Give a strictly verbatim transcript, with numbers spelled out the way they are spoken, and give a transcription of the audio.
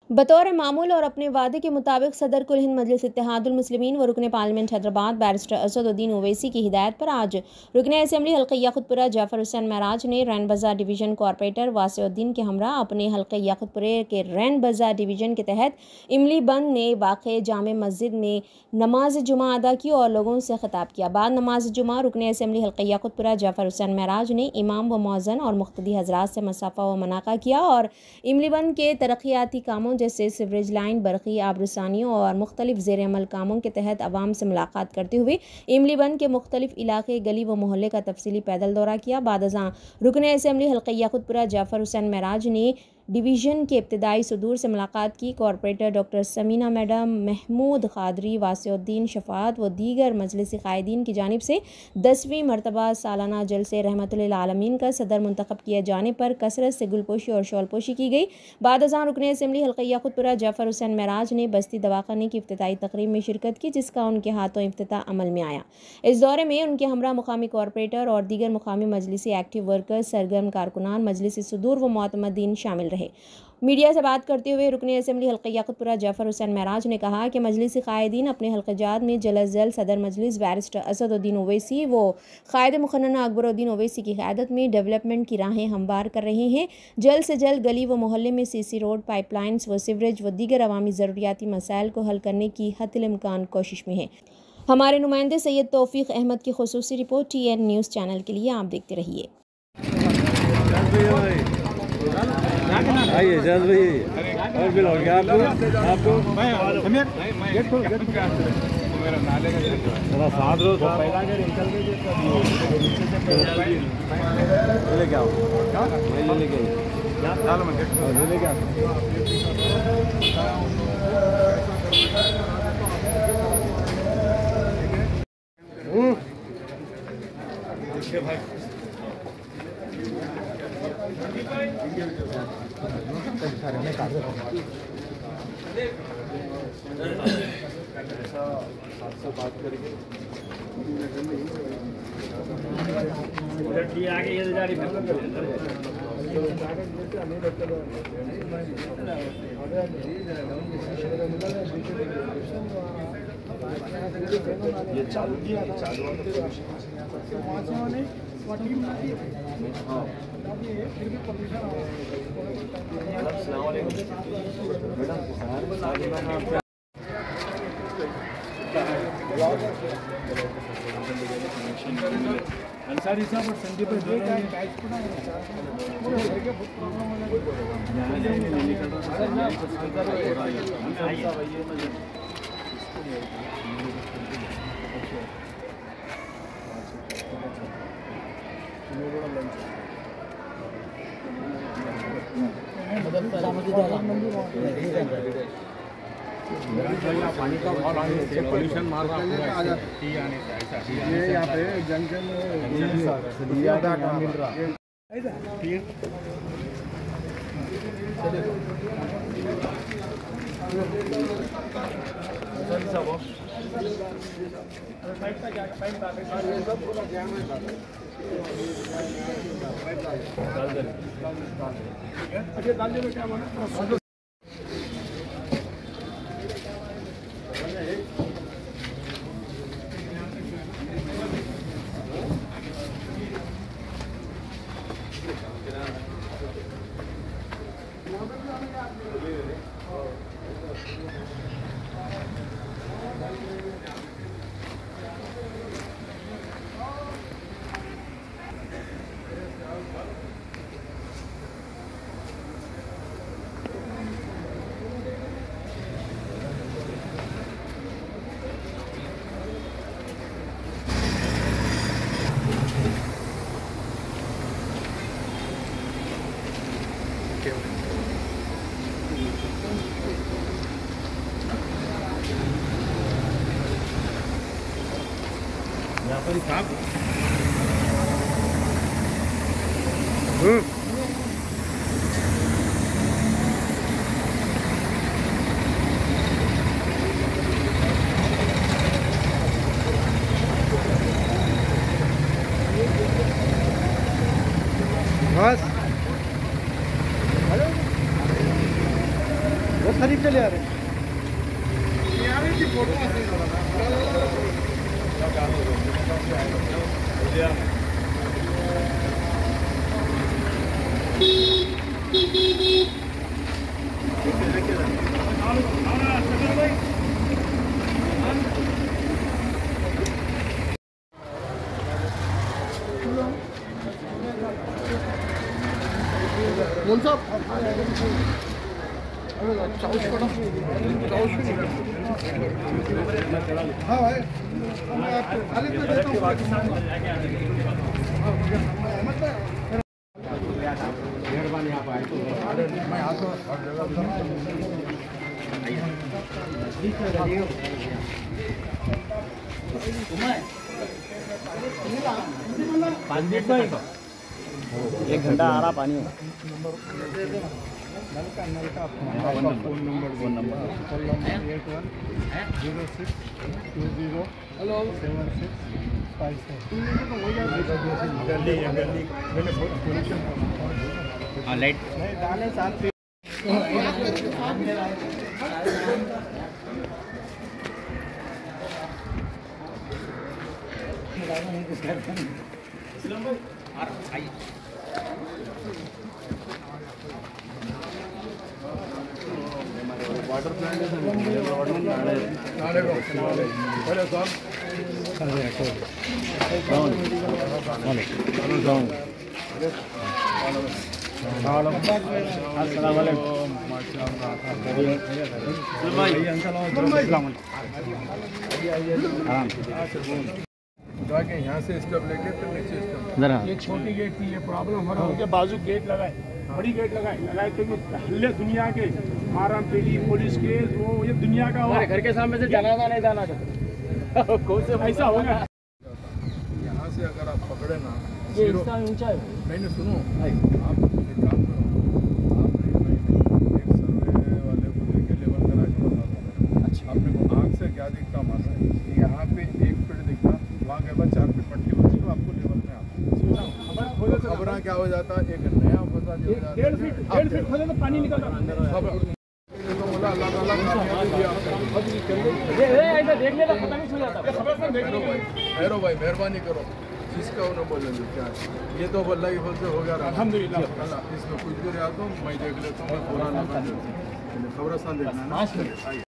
बतौर मामूल और अपने वादे के मुताबिक सदर कुल हिंद मजलिस इत्तेहादुल मुस्लिमीन व रुकन पार्लियामेंट हैदराबाद बैरिस्टर असदुद्दीन ओवैसी की हिदायत पर आज रुकन असम्बली हल्का याकुतपुरा जाफर हुसैन महराज ने रैन बाजार डिवीज़न कॉरपोरेटर वासिउद्दीन के हमरा अपने हल्के याकुतपुरे के रैन बाजार डिवीज़न के तहत इमली बंद में वाक़ जामे मस्जिद में नमाज जुमा अदा की और लोगों से खिताब किया। बाद नमाज जुमा रुकन असम्बली हल्का याकुतपुरा जाफर हुसैन महराज ने इमाम व मौज़न और मुख्तदी हजरात से मसाफ़ा व मनाका किया और इमली बंद के तरक्याती कामों जैसे सीवरेज लाइन, बरक़ी आबरसानियों और मुख्तलिफ ज़ेर अमल कामों के तहत अवाम से मुलाकात करते हुए इमली बंद के मुख्तलिफ इलाके, गली व मोहल्ले का तफसीली पैदल दौरा किया। बाद अज़ां रुकन असम्बली हल्का याकुतपुरा जाफर हुसैन महराज ने डिवीज़न के इब्तदाई सदूर से मुलाकात की। Corporator doctor Sameena madam, Mahmood Qadri, Wasiuddin Shafaat व दीगर मजलिस क़ायदीन की जानिब से दसवीं मरतबा सालाना जलसे रहमतुल आलमीन का सदर मुंतखब किए जाने पर कसरत से गुलपोशी और शॉलपोशी की गई। बाद अज़ां रुकन असम्बली हल्का याकुतपुरा जाफर हुसैन महराज ने बस्ती दवाखाने की इफ्तिताई तकरीब में शिरकत की, जिसका उनके हाथों इफ्तिताह अमल में आया। इस दौरे में उनके हमरा मुकामी कॉरपोरेटर और दीगर मुकामी मजलिसी एक्टिव वर्कर्स, सरगर्म कारकुनान, मजलिसी सुदूर व मोतमदीन शामिल रहे। मीडिया से बात करते हुए रुकन असम्बली हल्का याकुतपुरा जाफर हुसैन महराज ने कहा कि मजलिस क़ायदीन अपने हल्क़जात में जल्द अज़ जल्द सदर मजलिस बैरिस्टर असदुद्दीन ओवैसी व क़ायद मुखन्ना अकबरुद्दीन ओवैसी की क़यादत में डेवलपमेंट की राहें हमवार कर रहे हैं। जल्द से जल्द गली व मोहल्ले में सी सी रोड, पाइपलाइंस व सीवरेज व दीगर अवामी ज़रूरियाती मसाइल को हल करने की हत्तल इम्कान कोशिश में है। हमारे नुमाइंदे सैयद तौफीक अहमद की खुसूसी report T N news channel के लिए आप देखते रहिए। आइए जल्द भाई और बिल हो गया आपको आपको थोड़ा साथ लो ले क्या ले क्या भाई सारे में काट से बात करके आगे ये जा रही ये चालू किया चालू अंसारी साहब और संदीप पानी का पॉल्यूशन मार रहा है ये यहाँ पे जंक्शन मिल रहा है। यहाँ पर साहब बस खरीद के ले आ रहे हैं। कौन सा चाउस करो चाउस हाँ भाई मैं आपको खाली पे देता हूँ मेहरबानी आप आए तो मैं यहाँ तो हर जगह एक घंटा आ रहा पानी नलका नलका phone number phone number eight one zero six two zero hello seven six five seven गली गली मैंने पोल्यूशन हाँ लाइट नहीं दाने साथ वाटर प्लांट है पहले सर जाके यहाँ से स्टेप लेके फिर नीचे स्टेप जरा ये छोटी गेट थी ये प्रॉब्लम हो रहा है बाजू गेट लगाए बड़ी गेट लगाए लगाए तो हल्ले दुनिया के मारा पीली पुलिस के वो ये दुनिया का हुआ घर के सामने से जाना नहीं जाना कौन से ऐसा होगा यहाँ से अगर आप पकड़े ना ये इसका ऊंचा है नहीं नहीं सुनो आप एक काम करो आप एक सर्वे वाले को लेके लेवल करा के बता दो अच्छा आपने को आँख से क्या दिखता मारा है यहाँ पे एक फीट दिखता वहाँ के बाद चार फीट मट्टी होती तो आपको लेवल में आता खबर क्या हो जाता एक नया फंसा जो डेढ़ फीट डेढ़ फीट खोले तो पानी निकलता खबर तो बोला अल्लाह ताला कामयाबी दिया ऐसा देखने का पता नहीं चल जाता भैरो भाई भैरो भाई मेहरबानी करो जिसका उन्हें बोलेंगे क्या ये तो अल्लाह की फजल से हो गया अल्हम्दुलिल्लाह इसमें कुछ भी रहा तो मैं देख लेता हूँ मैं पूरा खबर देखना है